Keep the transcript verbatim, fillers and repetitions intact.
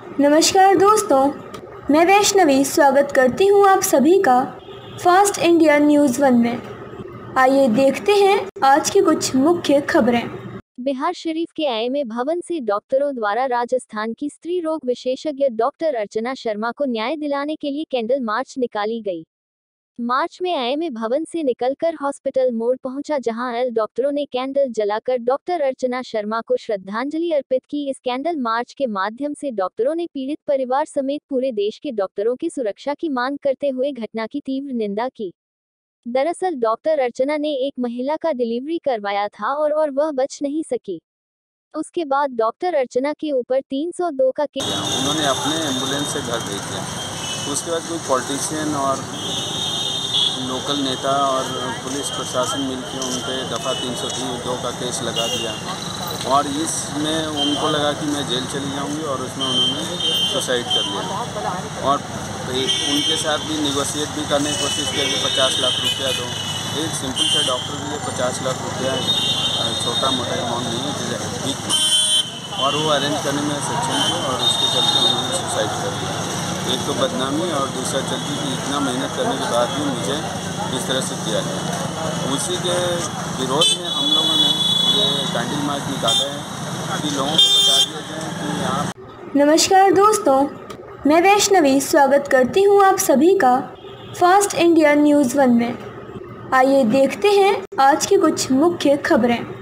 नमस्कार दोस्तों, मैं वैष्णवी स्वागत करती हूँ आप सभी का फास्ट इंडिया न्यूज़ वन में। आइए देखते हैं आज की कुछ मुख्य खबरें। बिहार शरीफ के आईएमए भवन से डॉक्टरों द्वारा राजस्थान की स्त्री रोग विशेषज्ञ डॉक्टर अर्चना शर्मा को न्याय दिलाने के लिए कैंडल मार्च निकाली गई। मार्च में आईएमए भवन से निकलकर हॉस्पिटल मोड़ पहुंचा, जहां एल डॉक्टरों ने कैंडल जलाकर डॉक्टर अर्चना शर्मा को श्रद्धांजलि अर्पित की। इस कैंडल मार्च के माध्यम से डॉक्टरों ने पीड़ित परिवार समेत पूरे देश के डॉक्टरों की सुरक्षा की मांग करते हुए घटना की तीव्र निंदा की। दरअसल डॉक्टर अर्चना ने एक महिला का डिलीवरी करवाया था और और वह बच नहीं सकी। उसके बाद डॉक्टर अर्चना के ऊपर तीन सौ दो का केस उन्होंने अपने एम्बुलेंस से घर भेज दिया। उसके बाद कोई पॉलिटिशियन और लोकल नेता और पुलिस प्रशासन मिलकर उन पर दफ़ा तीन सौ दो का केस लगा दिया और इसमें उनको लगा कि मैं जेल चली जाऊंगी और उसमें उन्होंने सुसाइड कर लिया। और उनके साथ भी निगोशिएट भी करने की कोशिश की कि पचास लाख रुपया दो। एक सिंपल से डॉक्टर के लिए पचास लाख रुपया छोटा मोटा अमाउंट नहीं है, ठीक। और वो अरेंज करने में सक्षम थे और उसके चलते उन्होंने सुसाइड कर दिया। एक तो बदनामी और दूसरा चलती कि इतना मेहनत करने के बाद भी मुझे इस तरह से किया गया। उसी के विरोध में हम लोगों ने ये कैंडल मार्च निकाला है कि लोगों को बता दिया जाए कि आप। नमस्कार दोस्तों, मैं वैष्णवी स्वागत करती हूँ आप सभी का फास्ट इंडिया न्यूज़ वन में। आइए देखते हैं आज की कुछ मुख्य खबरें।